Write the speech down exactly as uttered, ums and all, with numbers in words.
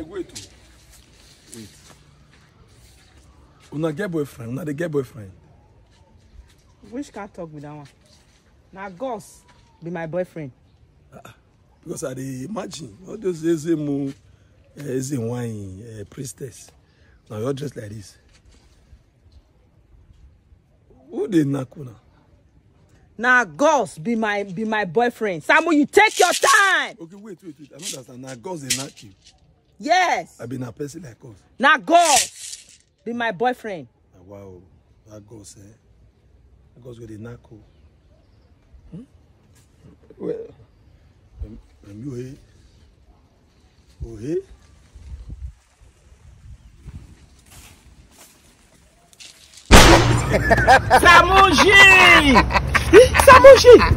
beg, wait. Wait. Una get boyfriend, una dey get boyfriend. Which can't talk with that one? Now Gus be my boyfriend. Uh, because I dey imagine all those Ezemu, Osamuyi, uh, priestess. Now you're dressed like this. Who dey knack una? Now Gus be my be my boyfriend. Samu, you take your time. Okay, wait, wait, wait. I don't understand. Now Gus dey knack you. Yes. I been a person like us. Now Gus be my boyfriend. Ah, wow, that Gus, eh? That Gus with the knack. Hmm? Well, I'm you here. Oh, hey. Samuji! Samuji!